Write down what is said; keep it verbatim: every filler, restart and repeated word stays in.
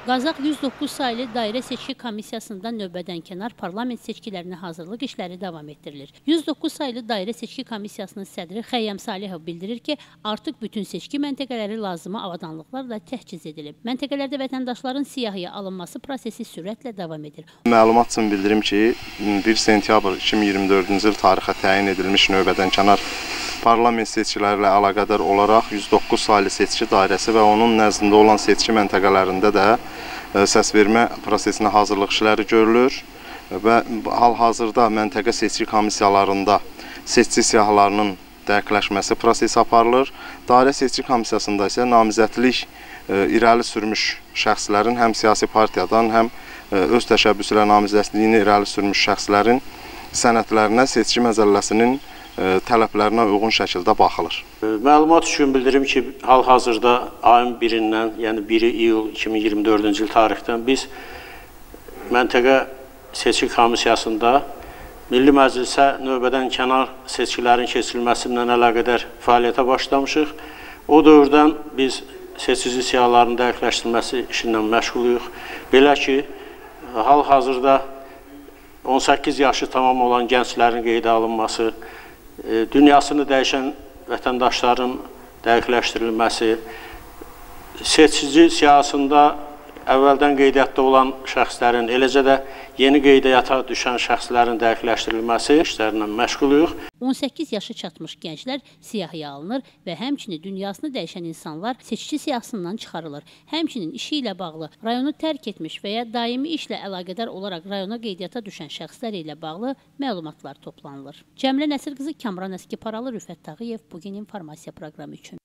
Qazax yüz doqquz sayılı dairə seçki komissiyasında növbədən kənar parlament seçkilərinə hazırlıq işləri davam etdirilir. yüz doqquz sayılı dairə seçki komissiyasının sədri Xəyyam Salihov bildirir ki, artıq bütün seçki məntəqələri lazımı avadanlıqlarla təchiz edilib. Məntəqələrdə vətəndaşların siyahıya alınması prosesi sürətlə davam edir. Məlumat üçün bildirim ki, bir sentyabr iki min iyirmi dördüncü il tarixə təyin edilmiş növbədən kənar parlament seçkiləri ilə əlaqədar olaraq yüz doqquz sayılı seçki dairəsi və onun nəzdində olan seçki məntəqələrində də səsvermə prosesinə hazırlıq işləri görülür və hal-hazırda məntəqə seçki komissiyalarında seçki siyahılarının dəqiqləşməsi prosesi aparılır. Dairə seçki komissiyasında isə namizədlik irəli sürmüş şəxslərin həm siyasi partiyadan, həm öz təşəbbüsü ilə namizədliyini irəli sürmüş şəxslərin sənədlərinə seçki məcəlləsinin tələblərinə uyğun şəkildə baxılır. Məlumat üçün bildirim ki, hal-hazırda ayın birindən, yəni biri iyul iki min iyirmi dördüncü il tarixdən biz məntəqə seçki komissiyasında Milli Məclisə növbədən kənar seçkilərin keçirilməsindən əlaqədar fəaliyyətə başlamışıq. O dövrdən biz seçici siyahıların dəqiqləşdirilməsi işindən məşğuluyuq. Belə ki, hal-hazırda on səkkiz yaşı tamam olan gənclərin qeydə alınması, dünyasını dəyişən vətəndaşların dəqiqləşdirilməsi, seçici siyahısında əvvəldən qeydiyyatda olan şəxslərin, eləcə də yeni qeydiyyata düşən şəxslərin dəqiqləşdirilməsi işlərlə məşğuluyuq. on səkkiz yaşı çatmış gənclər siyahıya alınır və həmçinin dünyasını dəyişən insanlar seçki siyahısından çıxarılır. Həmçinin işi ilə bağlı rayonu tərk etmiş və ya daimi işlə əlaqədar olaraq rayona qeydiyyata düşən şəxslər ilə bağlı məlumatlar toplanılır. Cəmilə Nəsir qızı, Kamran Əskiparalı, Rüfət Tağıyev, Bugün informasiya proqramı üçün.